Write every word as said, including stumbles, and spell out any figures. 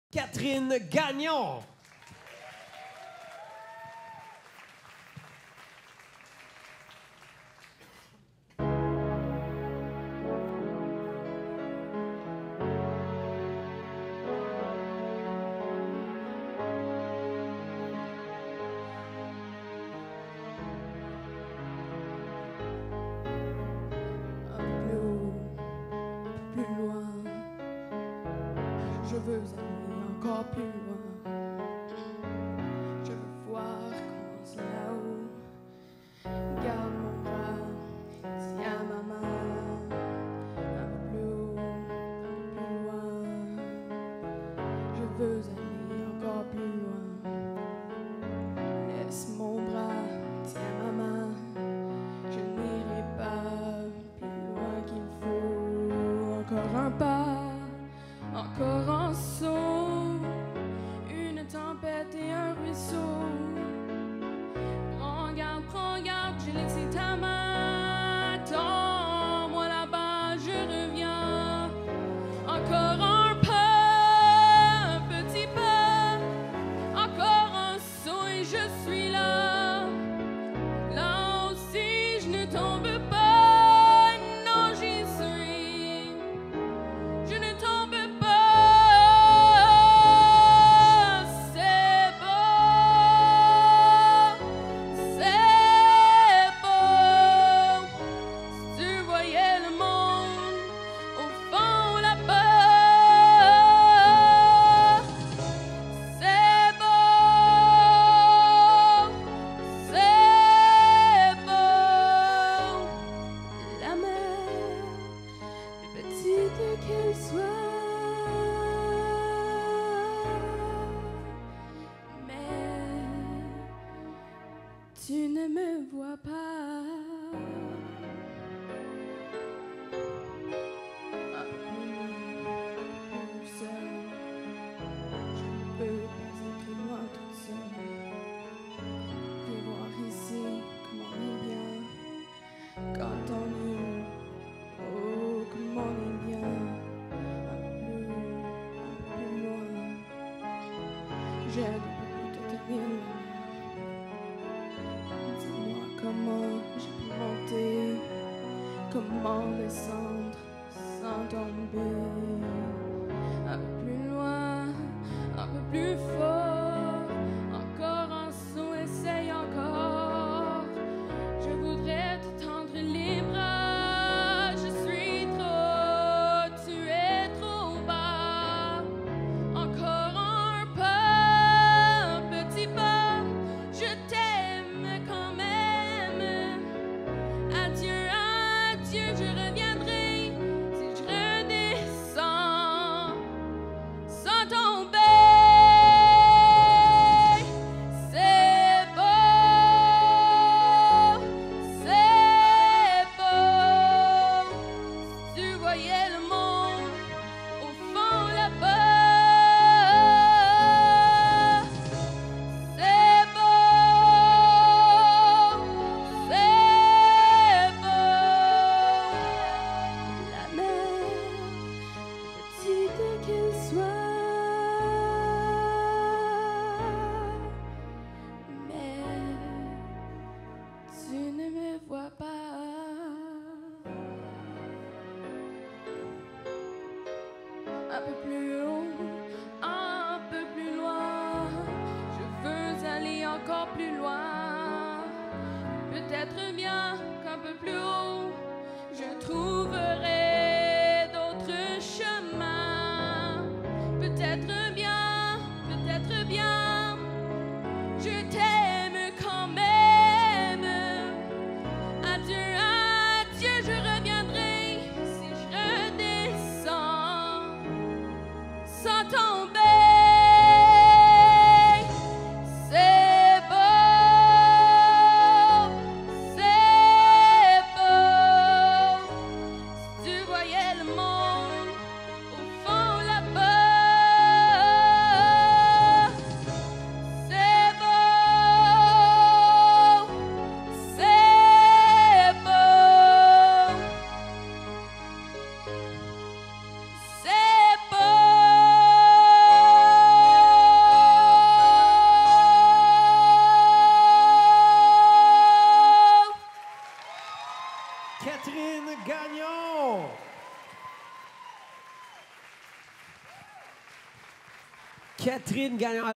Catherine Gagnon. Je veux aller encore plus loin. Je veux voir comment c'est là-haut. Garde mon bras, tiens ma main. Un peu plus haut, un peu plus loin. Je veux aller encore plus loin. Laisse mon bras, tiens ma main. Je n'irai pas plus loin qu'il faut. Encore un pas. Encore un saut, une tempête et un ruisseau. Prends garde, prends garde, j'ai laissé ta main. Attends-moi là-bas, je reviens. Encore un pas, un petit pas. Encore un saut et je suis là. Là aussi, je ne tombe pas. Non, j'y suis. Je ne tombe pas. Qu'elle soit, mais tu ne me vois pas. Un peu plus seul, je ne peux pas être loin toute seule. Viens voir ici comme on est bien quand on est. Oh, comme on est bien. J'aide beaucoup de tenir la main. Dis-moi comment j'ai pu monter, comment descendre sans tomber. Un peu plus loin, un peu plus fort, encore un saut, essaye encore. Je voudrais te tendre les bras, je suis trop, tu es trop bas. Encore un pas. Je t'aime quand même. Adieu, adieu, je reviendrai si je redescends sans tomber. C'est beau, c'est beau. Si tu voyais le monde au fond là-bas. Qu'elle soit, mais tu ne me vois pas. Un peu plus haut, un peu plus loin. Je veux aller encore plus loin. Peut-être bien qu'un peu plus haut, je trouverai d'autres chemins. Peut-être bien, peut-être bien, je t'aime quand même. Adieu, adieu, je reviendrai si je redescends sans tomber. C'est beau, c'est beau. Si tu voyais le monde au fond là-bas. Catherine Gagnon. Catherine Gagnon.